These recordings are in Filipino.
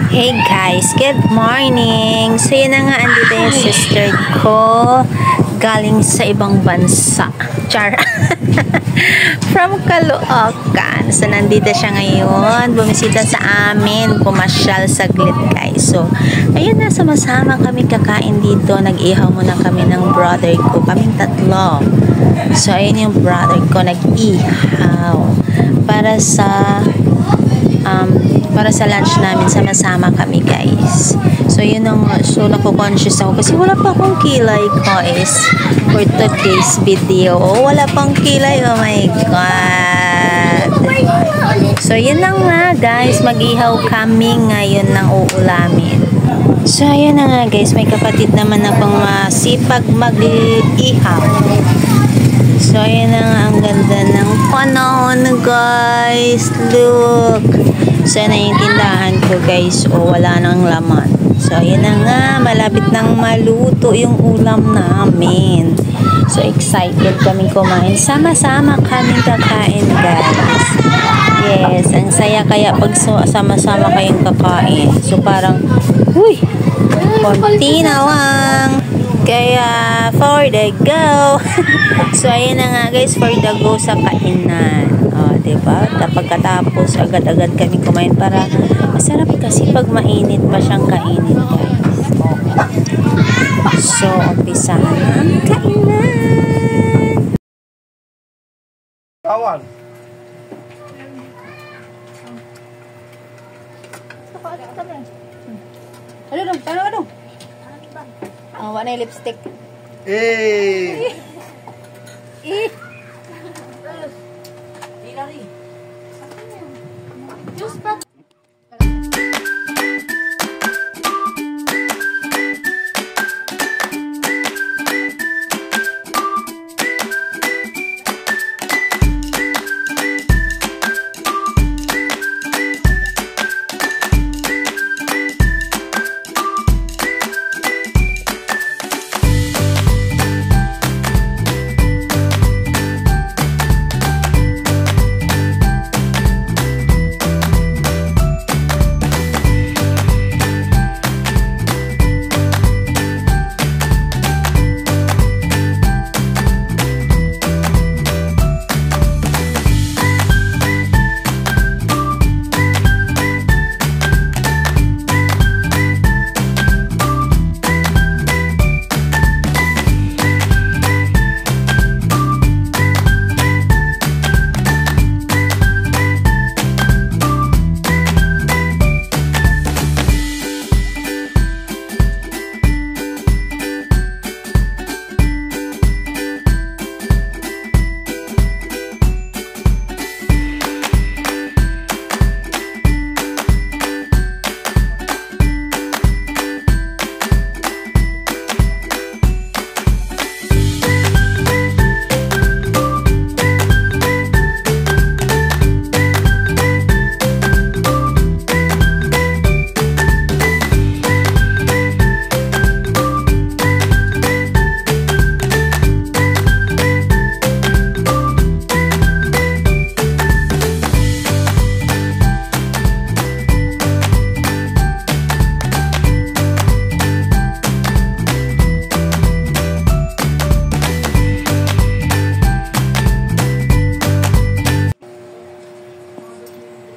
Hey guys, good morning! So yun na nga, andito yung sister ko galing sa ibang bansa. Char! From Caloocan. So nandito siya ngayon, bumisita sa amin, pumasyal saglit guys. So ayun na, sama-sama kami kakain dito. Nag-ihaw muna kami ng brother ko, kaming tatlo. So ayun yung brother ko, nag-ihaw para sa lunch namin, sama-sama kami guys. So yun ang, so naku-conscious ako kasi wala pa akong kilay guys for today's video. Wala pang kilay, oh my god. So yun lang nga guys, mag-ihaw kami ngayon ng uulamin. So yun na nga guys, may kapatid naman akong masipag mag-ihaw. So yun na nga, ang ganda ng panahon guys, look. So, naiintindahan ko guys, wala nang laman. So, yun na nga, malapit nang maluto yung ulam namin. So, excited kami kumain. Sama-sama kaming kakain guys. Yes, ang saya kaya pag sama-sama kayong kakain. So, parang, uy, konti na lang. Kaya, for the go. So, ayun na nga guys, for the go sa kainan. Diba? Pagkatapos, agad-agad kami kumain para masarap kasi pag mainit pa siyang kainin guys. So, umpisahan ang kainan. Kawan. Ano dong? Ano dong? Wala yung lipstick. Eh. Just pa.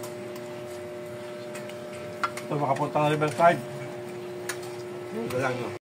Makapunta ng Riverside. Galang no.